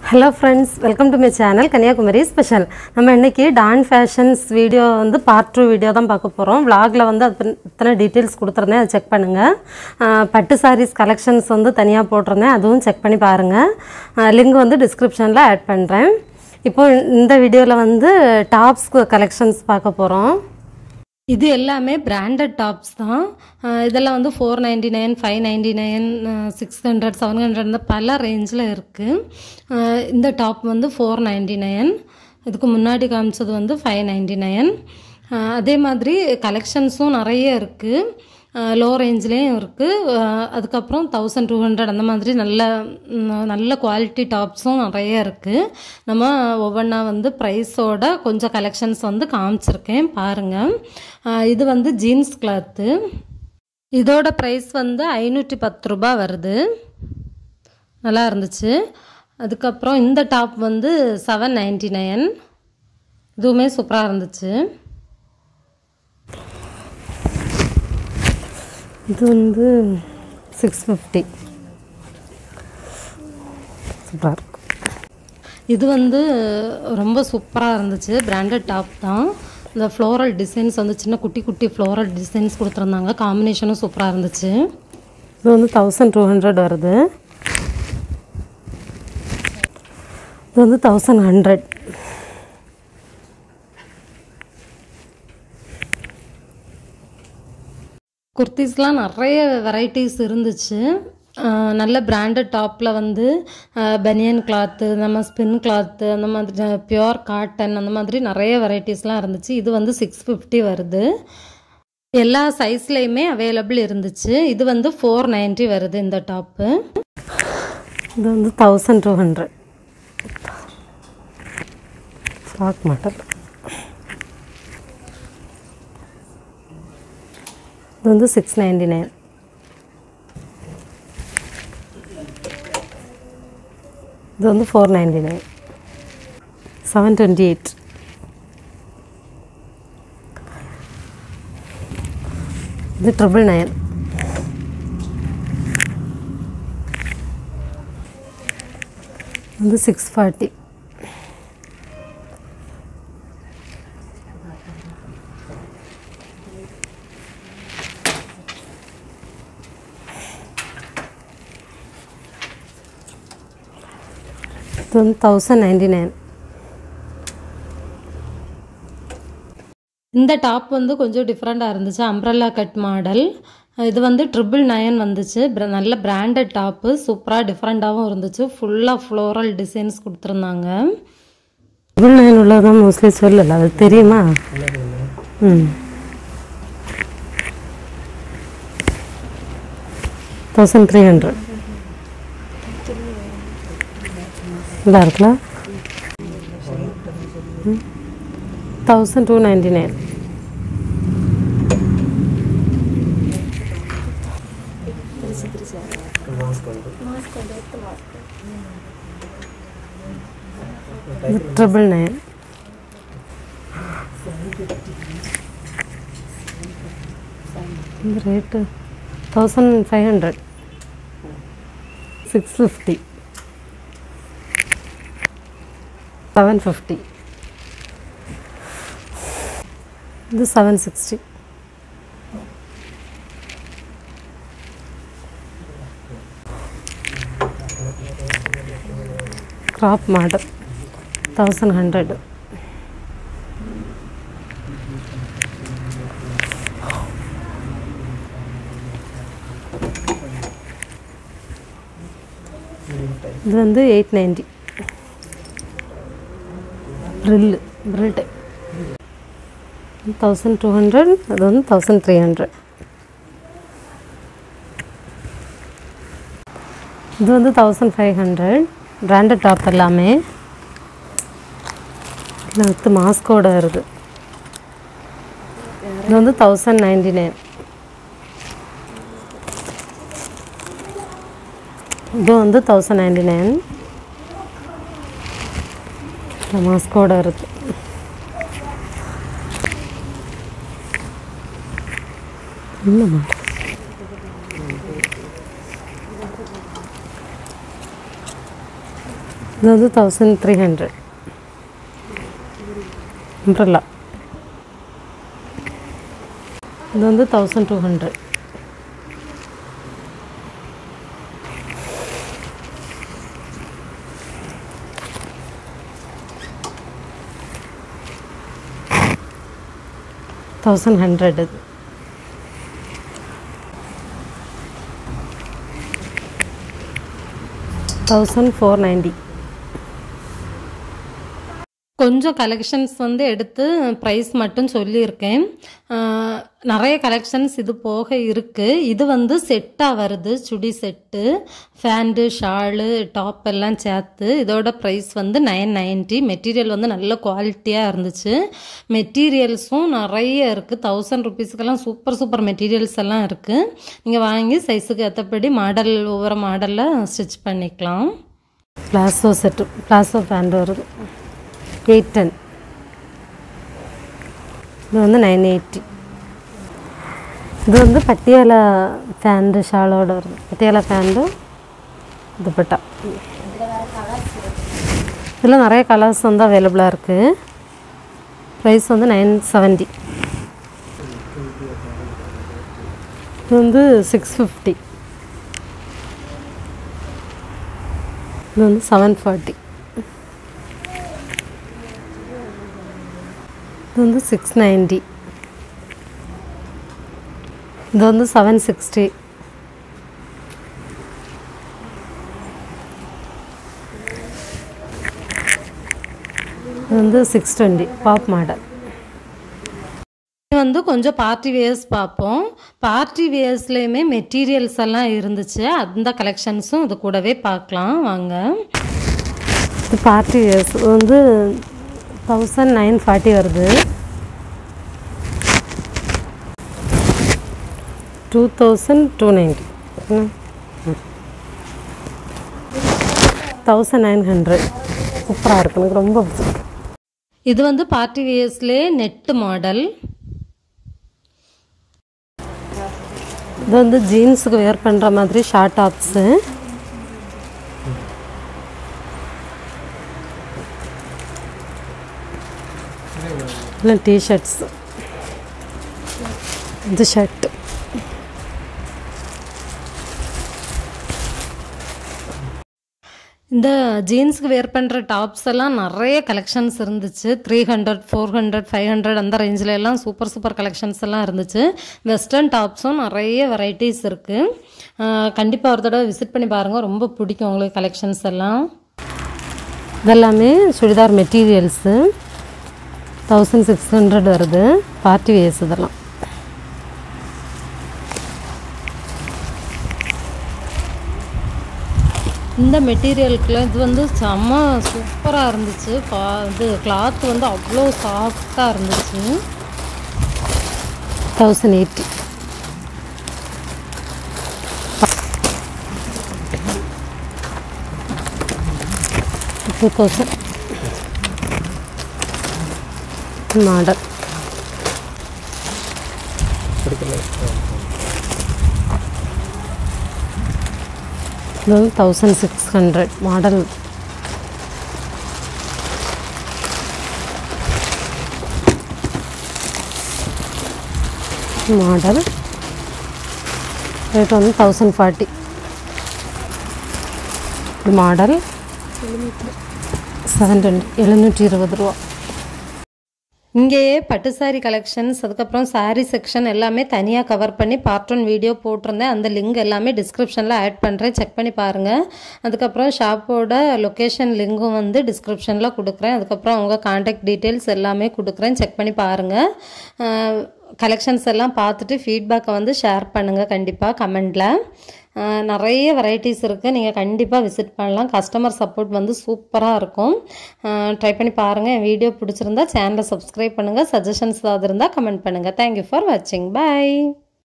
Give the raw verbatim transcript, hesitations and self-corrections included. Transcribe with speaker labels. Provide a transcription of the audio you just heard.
Speaker 1: Hello friends, welcome to my channel Kanyakumari Special. நம்ம இன்னைக்கு Don Fashions video வந்து part two video தான் பார்க்க போறோம். vlogல வந்து அத்தனை டீடைல்ஸ் கொடுத்திருந்தேன், அதை செக் பண்ணுங்க. பட்டு sarees கலெக்ஷன்ஸ் வந்து தனியா போட்டுறேன், அதுவும் செக் பண்ணி பாருங்க. லிங்க் வந்து டிஸ்கிரிப்ஷன்ல ஆட் பண்றேன். இப்போ இந்த வீடியோல வந்து டாப்ஸ் கலெக்ஷன்ஸ் பார்க்க போறோம். இது எல்லாமே பிராண்டட் டாப்ஸ் தான். இதெல்லாம் வந்து four ninety nine five ninety nine six hundred seven hundred பல ரேஞ்சில் இருக்குது. இந்த டாப் வந்து ஃபோர் நைன்டி நைன், இதுக்கு முன்னாடி காமிச்சது வந்து ஃபைவ் நைன்டி நைன். அதே மாதிரி கலெக்ஷன்ஸும் நிறைய இருக்குது, லோ ரேஞ்சிலையும் இருக்குது. அதுக்கப்புறம் தௌசண்ட் டூ ஹண்ட்ரட் அந்த மாதிரி நல்ல நல்ல குவாலிட்டி டாப்ஸும் நிறைய இருக்குது. நம்ம ஒவ்வொன்றா வந்து ப்ரைஸோட கொஞ்சம் கலெக்ஷன்ஸ் வந்து காமிச்சிருக்கேன் பாருங்கள். இது வந்து ஜீன்ஸ் கிளாத்து, இதோட ப்ரைஸ் வந்து ஐநூற்றி பத்து ரூபா வருது, நல்லா இருந்துச்சு. அதுக்கப்புறம் இந்த டாப் வந்து செவன் நைன்டி நைன், இதுவுமே சூப்பராக இருந்துச்சு. இது வந்து சிக்ஸ் ஃபிஃப்டி, சூப்பராக இருக்கும். இது வந்து ரொம்ப சூப்பராக இருந்துச்சு, பிராண்டட் டாப் தான். இந்த ஃப்ளோரல் டிசைன்ஸ் வந்து சின்ன குட்டி குட்டி ஃப்ளோரல் டிசைன்ஸ் கொடுத்துருந்தாங்க, காம்பினேஷனும் சூப்பராக இருந்துச்சு. இது வந்து தௌசண்ட் டூ ஹண்ட்ரட் வருது, இது வந்து தௌசண்ட் ஹண்ட்ரட். குர்த்திஸ்லாம் நிறைய வெரைட்டிஸ் இருந்துச்சு. நல்ல பிராண்டட் டாப்பில் வந்து பனியன் கிளாத்து, நம்ம ஸ்பின் கிளாத்து, அந்த மாதிரி பியோர் காட்டன், அந்த மாதிரி நிறைய வெரைட்டிஸ்லாம் இருந்துச்சு. இது வந்து சிக்ஸ் ஃபிஃப்டி வருது, எல்லா சைஸ்லேயுமே அவைலபிள் இருந்துச்சு. இது வந்து ஃபோர் நைன்ட்டி வருது இந்த டாப்பு. இது வந்து thousand two hundred frock model. இது வந்து சிக்ஸ் நைன்டி நைன். இது வந்து four ninety nine. Seven twenty eight. இது ட்ரிபிள் நைன். இது சிக்ஸ் ஃபார்ட்டி. இது வந்து தௌசண்ட் நைன்டி நைன். இந்த டாப் வந்து கொஞ்சம் டிஃப்ரெண்ட்டாக இருந்துச்சு, அம்ப்ரெல்லா கட் மாடல். இது வந்து ட்ரிபிள் நைன் வந்துச்சு. நல்ல பிராண்டட் டாப்பு, சூப்பராக டிஃப்ரெண்ட்டாகவும் இருந்துச்சு. ஃபுல்லாக ஃப்ளோரல் டிசைன்ஸ் கொடுத்துருந்தாங்க. ட்ரிபிள் நைன் உள்ளதான் மோஸ்ட்லி சொல்லலை, அது தெரியுமா? ம் தௌசண்ட் த்ரீ ஹண்ட்ரட். நல்லா இருக்குல்ல? Thousand two ninety nine. Triple nine. இந்த rate thousand five hundred. Six fifty. Seven fifty. இது seven sixty. Crop model thousand hundred. இது வந்து eight ninety. Frill frill type thousand two hundred. அது வந்து thousand three hundred. இது வந்து thousand five hundred. Branded top எல்லாமே வித்து மாஸ்கோட வருது. இது வந்து தௌசண்ட் நைன்டி நைன். இது வந்து தௌசண்ட் நைன்டி நைன். மாஸ்கோட வருது. இல்லைம்மா, இது வந்து தௌசண்ட் த்ரீ ஹண்ட்ரட் அம்ப்ரெல்லா. இது வந்து thousand two hundred. Thousand hundred. இது தௌசண்ட் ஃபோர் நைன்டி. கொஞ்சம் கலெக்ஷன்ஸ் வந்து எடுத்து ப்ரைஸ் மட்டும் சொல்லியிருக்கேன். நிறைய கலெக்ஷன்ஸ் இது போக இருக்குது. இது வந்து செட்டாக வருது, chudi set, pant, shawl, top எல்லாம் சேர்த்து. இதோட ப்ரைஸ் வந்து நைன் நைன்ட்டி. மெட்டீரியல் வந்து நல்ல குவாலிட்டியாக இருந்துச்சு. மெட்டீரியல்ஸும் நிறைய இருக்குது. தௌசண்ட் ருபீஸ்க்கெல்லாம் சூப்பர் சூப்பர் மெட்டீரியல்ஸ் எல்லாம் இருக்குது. நீங்கள் வாங்கி சைஸுக்கு ஏற்றபடி மாடல் ஒவ்வொரு மாடலில் ஸ்டிச் பண்ணிக்கலாம். பிளாசோ செட்டு, பிளாசோ ஃபேண்டு வருது எயிட் டென். இது வந்து நைன் எயிட்டி. இது வந்து பட்டியாலா ஃபேண்டு ஷாலோட வருது. பட்டியாலா ஃபேண்டு துப்பட்டா. இதில் நிறைய கலர்ஸ் வந்து அவைலபிளாக இருக்குது. ப்ரைஸ் வந்து நைன் செவன்ட்டி. இது வந்து சிக்ஸ் ஃபிஃப்டி. இது வந்து செவன் ஃபார்ட்டி. இது வந்து சிக்ஸ் நைன்ட்டி. இது வந்து செவன் சிக்ஸ்டி. இது வந்து சிக்ஸ் டுவெண்ட்டி பாப் மாடல். இது வந்து கொஞ்சம் பார்ட்டி வேர்ஸ் பார்ப்போம். பார்ட்டி வேர்ஸ்லேயுமே மெட்டீரியல்ஸ் எல்லாம் இருந்துச்சு. அந்த கலெக்ஷன்ஸும் இது கூடவே பார்க்கலாம் வாங்க. இது பார்ட்டி வேர்ஸ் வந்து தௌசண்ட் நைன் ஃபார்ட்டி வருது. Two thousand two ninety. Thousand nine hundred. சூப்பராக இருக்குது, எனக்கு ரொம்ப பிடிச்சிருக்கு. இது வந்து பார்ட்டி வேர்ஸ்லேயே நெட்டு மாடல். இது வந்து ஜீன்ஸுக்கு வேர் பண்ணுற மாதிரி ஷார்ட் டாப்ஸு. இல்லை டிஷர்ட்ஸ். இது ஷர்ட். இந்த ஜீன்ஸுக்கு வேர் பண்ணுற டாப்ஸ் எல்லாம் நிறைய கலெக்ஷன்ஸ் இருந்துச்சு. Three hundred four hundred five hundred அந்த ரேஞ்சில் எல்லாம் சூப்பர் சூப்பர் கலெக்ஷன்ஸ் எல்லாம் இருந்துச்சு. வெஸ்டர்ன் டாப்ஸும் நிறைய வெரைட்டிஸ் இருக்குது. கண்டிப்பாக ஒரு தடவை விசிட் பண்ணி பாருங்கள், ரொம்ப பிடிக்கும் உங்களுக்கு கலெக்ஷன்ஸ் எல்லாம். இதெல்லாமே churidar materials. Thousand six hundred வருது. பார்ட்டி வேர்ஸ் இதெல்லாம். இந்த மெட்டீரியலுக்குலாம் இது வந்து செம்ம சூப்பராக இருந்துச்சு. கா இது கிளாத் வந்து அவ்வளோ சாஃப்டாக இருந்துச்சு. Thousand eighty. Two thousand model. இது வந்து thousand six hundred model. Model rate வந்து thousand forty. Model seven twenty எழுநூற்றி இருபது ரூபா. இங்கேயே பட்டு சாரி கலெக்ஷன்ஸ், அதுக்கப்புறம் சாரீ செக்ஷன் எல்லாமே தனியாக கவர் பண்ணி பார்ட் ஒன் வீடியோ போட்டிருந்தேன். அந்த லிங்க் எல்லாமே டிஸ்கிரிப்ஷனில் ஆட் பண்ணுறேன், செக் பண்ணி பாருங்கள். அதுக்கப்புறம் ஷாப்போட லொக்கேஷன் லிங்கும் வந்து டிஸ்கிரிப்ஷனில் கொடுக்குறேன். அதுக்கப்புறம் அவங்க கான்டாக்ட் டீட்டெயில்ஸ் எல்லாமே கொடுக்குறேன், செக் பண்ணி பாருங்கள். கலெக்ஷன்ஸ் எல்லாம் பார்த்துட்டு ஃபீட்பேக்கை வந்து ஷேர் பண்ணுங்கள் கண்டிப்பாக கமெண்டில். நிறைய வெரைட்டிஸ் இருக்குது, நீங்கள் கண்டிப்பாக விசிட் பண்ணலாம். கஸ்டமர் சப்போர்ட் வந்து சூப்பராக இருக்கும். ட்ரை பண்ணி பாருங்கள். என் வீடியோ பிடிச்சிருந்தா சேனலை சப்ஸ்கிரைப் பண்ணுங்கள். சஜஷன்ஸ் ஏதாவது இருந்தால் கமெண்ட் பண்ணுங்கள். தேங்க்யூ ஃபார் வாட்சிங். பாய்.